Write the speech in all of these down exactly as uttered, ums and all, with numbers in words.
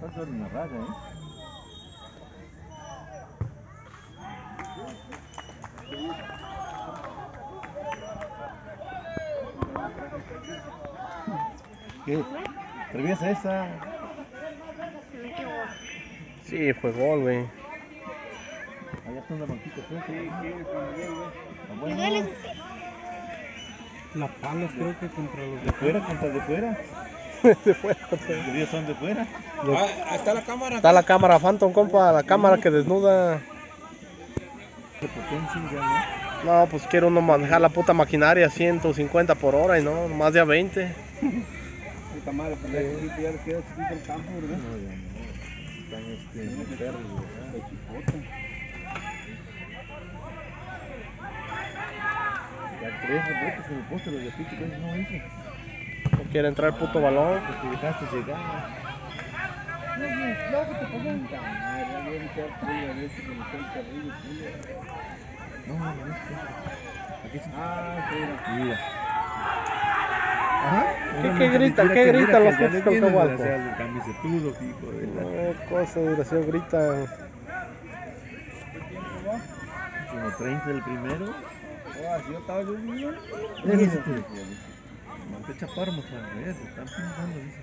Falta una raya, ¿eh? ¿Qué? ¿Reviesa esa? Sí, fue gol, güey. Allá está una banquita frente. Sí, sí, bueno. La Palos creo que contra los de fuera, contra el de fuera. De fuera, contra Los días son de fuera. Ah, ahí está la cámara. Está la cámara Phantom, compa, la cámara que desnuda. De potencia ya, ¿no? No, pues quiere uno manejar la puta maquinaria a ciento cincuenta por hora y no, más de a veinte. Puta madre, pues ya chiquito, ya les queda chiquito el campo, ¿verdad? No, ya no. Están este, perros, ¿verdad? Chipota. Ya tres rebotes en el poste, los de Pichi casi no entran. No quiere entrar el puto balón. Porque dejaste llegar. No, no, no, que te pongan cámara, ya voy a echar frío a ver si me está el carrillo, frío. No, no, no, aquí sí. Ah, sí, Mira. Ajá. ¿Qué, qué grita? ¿Qué grita los que putos Calcahualco? El camisetudo, hijo de la... No, cosa, desgraciado, grita. Como treinta el primero. Ah, si yo estaba yo vivo. Mante Chaparro, más a ver, se están pintando, dice.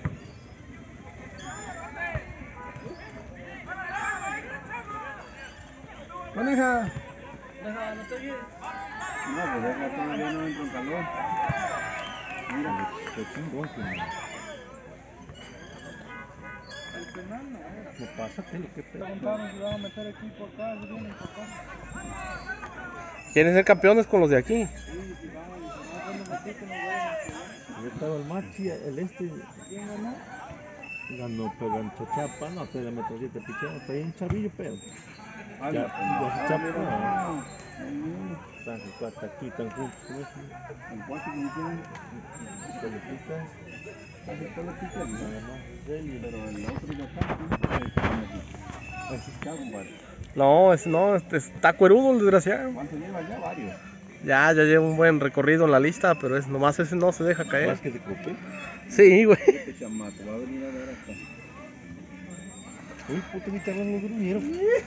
Maneja. Deja, no te oyes. No, pues deja, todavía no entra en calor. Mira, qué chingón que no. el penal no. ¿Qué pasa? ¿Qué lo que pedo? Contaron si van a meter equipo acá, si vienen para acá. ¿Quieren ser campeones con los de aquí? Sí, si van, si no cuando metí que no vayan a jugar. Yo estaba el Maxi, el este. ¿Quién ganó? Ganó, pero en Chachapa, no, pero me traje de picheo, pero hay un chavillo, pero. Ah, Ya, no, ya se chapa. no. Están cuatro aquí, están juntos, ¿cómo es? ¿En cuánto que me tienen? Pelotitas. Hace pelotitas, ¿no? Nada más, es él y Pero el otro de acá, ¿sí? Ese es caro, vale. No, es, no, este, está cuerudo el desgraciado. ¿Cuánto lleva ya? Varios. Ya, ya lleva un buen recorrido en la lista, pero es nomás ese no se deja caer. ¿Más que de cope? Sí, güey. Este chamaco va a venir a ver acá. Uy, puto guitarra no durmieron.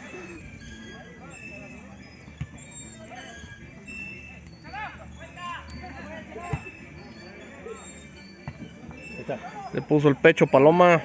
Ahí está. Le puso el pecho Paloma.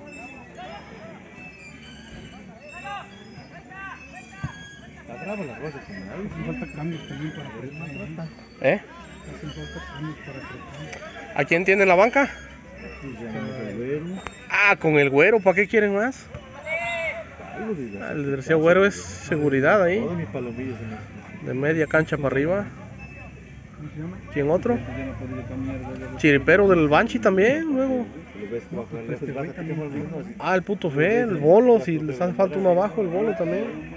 Está bravo la cosa, como nadie. Hacen falta cambios también para apretar. ¿Eh? Hacen falta cambios para apretar. ¿A quién tiene la banca? Aquí ya no el güero. Ah, con el güero, ¿para qué quieren más? Algo de Ah, el desgraciado güero es seguridad ahí. Todos mis palomillos en este. De media cancha para arriba. ¿Cómo se llama? ¿Quién otro? Ya no ha podido cambiar de... Chiripero del Banshee también, luego. Lo ves bajar, le haces baja, te quema el vino, así. Ah, el puto Fe, el bolo, si les hace falta uno abajo, el bolo también.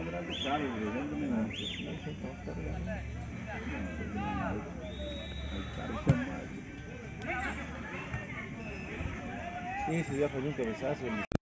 Sí, se dio un cabezazo.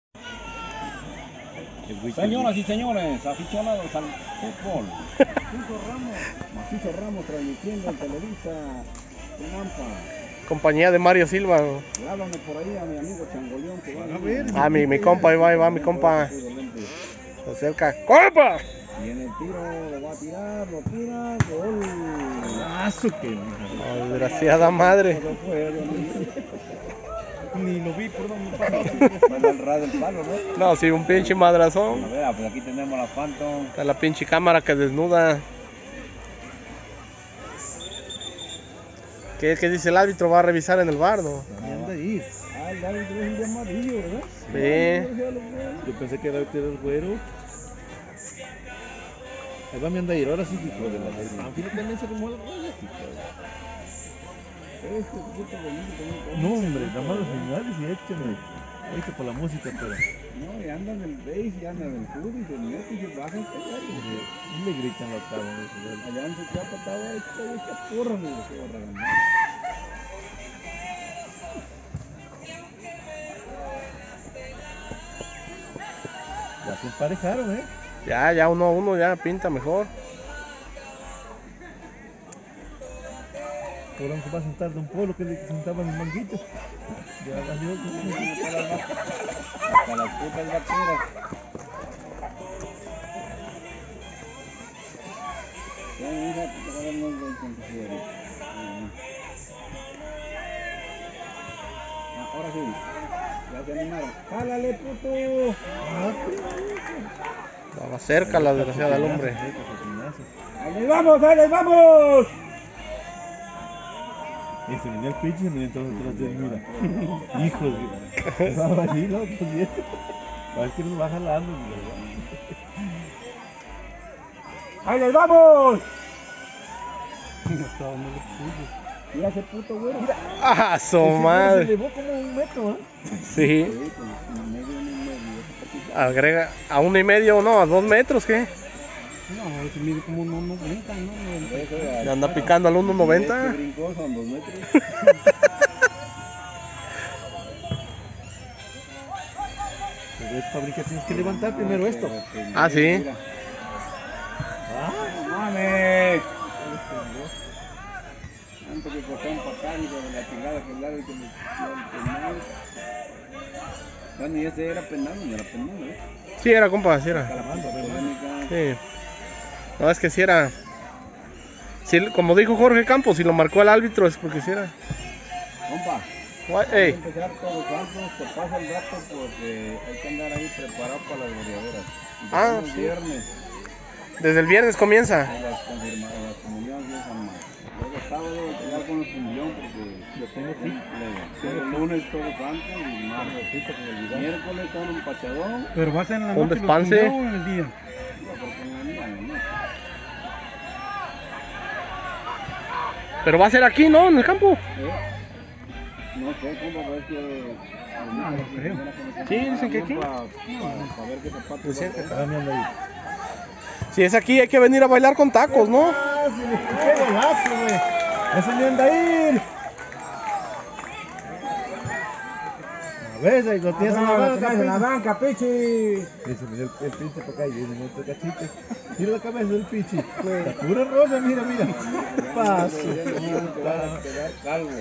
Señoras y señores, aficionados al fútbol. Macizo Ramos, Macizo Ramos transmitiendo en Televisa, Tenampa. Compañía de Mario Silva. Háblame por ahí a mi amigo Changoleón que va a ver. Ah, mi, mi compa, ahí va, ahí va mi compa. Se acerca. ¡Compa! Y en el tiro lo va a tirar, lo tira, gol. ¡Aso que! Oh, desgraciada madre. No fue, Ni lo vi, por dónde pasó. Para el ras del palo, ¿no? No, sí, un pinche madrazón. A ver, pues aquí tenemos la Phantom. Está la pinche cámara que desnuda. ¿Qué, qué dice el árbitro? Va a revisar en el bar, ¿no? Anda ahí. Ah, el árbitro es el de amarillo, ¿verdad? Sí. Yo pensé que era el güero. Ahí va mi anda a ir, ahora sí, hijo de la del Panfilo también se remueve la raya, Este puto bonito también. no, hombre, nada más los señales y échame. Ahorita por la música, pero. No, y andan el bass, y andan el food, y se mete y se baja y pega. Y le gritan los cabrones. Allá en su chapa estaba esto, y que porra, me lo que va a regalar. Ya se emparejaron, ¿eh? Ya, ya uno a uno ya pinta mejor. Ahora se va a sentar de un polo que le sentaban los manguitos. Hasta las putas vaqueras. Ya, hija, te voy a dar unos veinte ahorita. Ah, ahora sí. Ya se animaron. ¡Jálale, puto! Estaba cerca la desgraciada del hombre. ¡Ahí les vamos, ahí les vamos! Y se venía el pinche y se venía entonces atrás de él, mira. Hijos, estaba allí, ¿no? Pues bien. A ver que nos va jalando, mira. ¡Ahí les vamos! Estaba muy puto. Mira ese puto güero. Mira. ¡Ah, su Se madre! llevó como un metro, ¿eh? Sí. Sí, pues, medio, medio, medio. Agrega a uno y medio, no, a dos metros, ¿qué? No, ese mide como uno noventa, ¿no? Le anda picando al uno noventa. Este brincó, son dos metros. Pero es fábrica, tienes que levantar primero esto. Ah, sí. Mira. Ah, ¡No mames! Tanto que costó empacar y de la chingada que el lado y que me dio el penal. Bueno, y ese era penal, no era penal, ¿eh? Sí, era, compa, sí era. Calamando, polémica. Sí. No, es que sí era. Sí, como dijo Jorge Campos, si lo marcó el árbitro es porque sí era. Compa, Guay, hay que ey. empezar todos santos, te pasa el rato porque hay que andar ahí preparado para las goleaderas. Ah, Empezamos sí. viernes, Desde el viernes comienza. a las, confirma- a las comuniones de San Marcos. Luego sábado llegar con los comunión porque yo tengo sí. luego lunes todos santos y martes, miércoles con un pachadón. Pero va a ser en la Un noche despanse. los comió o en el día. No, porque en la mañana, ¿no? Pero va a ser aquí, ¿no? En el campo. ¿Eh? No sé, compa, pero es que... No, no creo. Sí, dicen que aquí. Para, para ver qué zapatos Dicen va a que hacer. Ah, me anda ahí. Si es aquí, hay que venir a bailar con tacos, ¿no? Ah, sí, qué golazo, güey. Ese me anda ahí. A ver, ahí lo tienes en la banca, en la pinche. banca, pichi. Dice, mira el, el pinche para acá y viene otro cachito. Mira la cabeza del pinche. Está pura rosa, mira, mira. Paso. Quedar quedar calvo.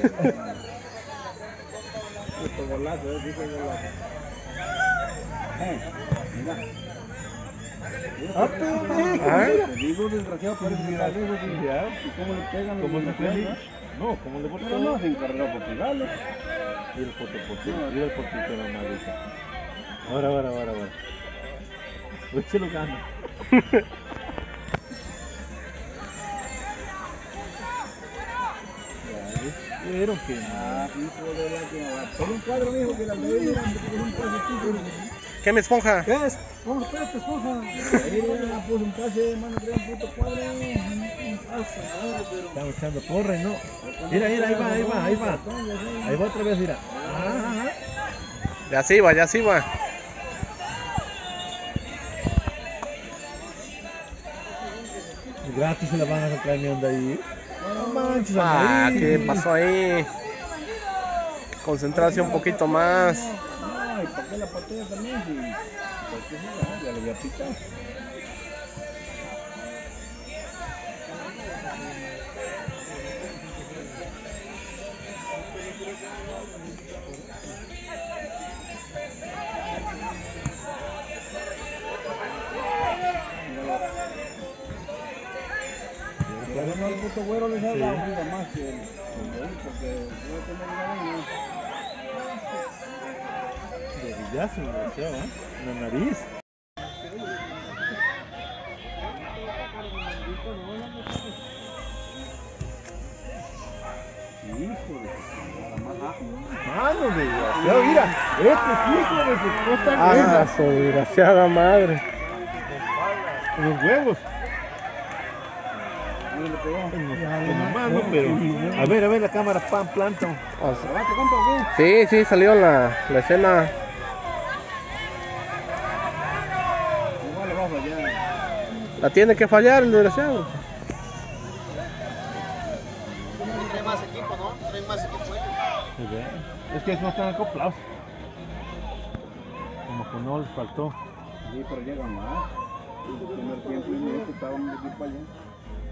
Puto golazo, eh, dice golazo. Eh, mira. Ah, pero, Ah. Te digo, desgraciado, parece que está lejos y Ya. ¿y cómo le pegan los ¿Cómo se fue ahí? desgraciados? No, ¿cómo le botó? Pero no se encarreró por pegarle. Mira el pote, pote. Mira el potito de la madrita. Ahora, ahora, ahora, ahora. Pues se lo gana. Ya vieron que Ah, hijo de la que Pon un cuadro, mijo, que la ley era un pase. ¿Qué me esponja? ¿Qué es? ¿Cómo espérate, esposa? Ahí le puso un pase, mano, trae un puto cuadro. Un pase, pero... estamos echando porra y no. Mira, mira, ahí va, ahí va, ahí va. Ahí va otra vez, mira. Ajá. Ya sí va, ya sí va. Gratis se la van a sacar mi onda ahí. No manches, Ah, ahí. ¿qué pasó ahí? Concentrarse un poquito más. No, ¿y para qué la patea también? Si, ¿por qué no? Ya le voy a picar. Pero no, el puto güero les ha dado vida más que el, el de él, porque voy a tener una vaina. De villazo, desgraciado, ¿eh? En la nariz. Hijo de su mamá. Mano, desgraciado, mira. Este hijo de su puta Ah, guerra. su desgraciada madre. Los huevos. ¿Dónde le pegó? En la mano, pero. A ver, a ver la cámara, pan, planta. O sea, ¿Trabaste, compa, o qué? sí, sí, salió la, la escena. Igual le va a fallar. La tiene que fallar el desgraciado. Trae más equipo, ¿no? Trae más equipo ellos. Es que no están acoplados. Como que no les faltó. Sí, pero llegan más. El primer tiempo y medio que estaban de equipo allá.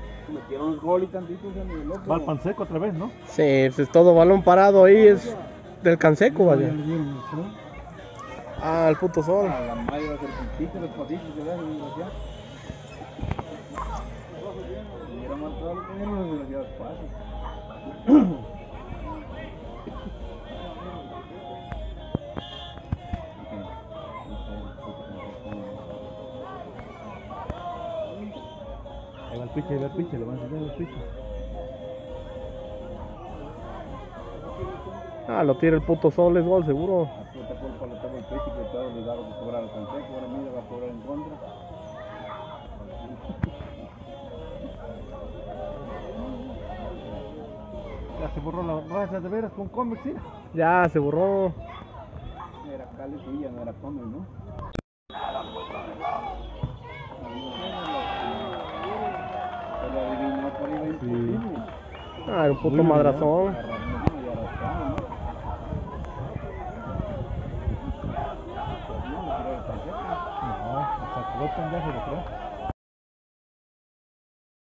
Metieron el gol y tantito se me loco. Va al pan seco otra vez, ¿no? Sí, pues todo balón parado ahí es del Canseco, Ya vaya. le dieron el sol. Ah, el puto sol. A la madre va a ser pintito, los patitos que vean, desgraciado. Si hubiera matado al perro, los desgraciados pasan. Ahí va el piche, ahí va el piche, le van a enseñar el piche. Ah, lo tira el puto sol, es gol seguro. La puta culpa le toma el pecho que estaba obligado a cobrar al Canseco, ahora mira va a cobrar en contra. Ya se borró la raza de veras con cómics, ¿sí? Ya, se borró. Era Cali suya, no era Comer, ¿no? Se lo adivinó por ahí imposible. Ah, era un puto Muy bien, madrazón. Arrastrando y arrastrando, ¿no? No, le tiró al Canseco. No, sacó el pendejo de atrás.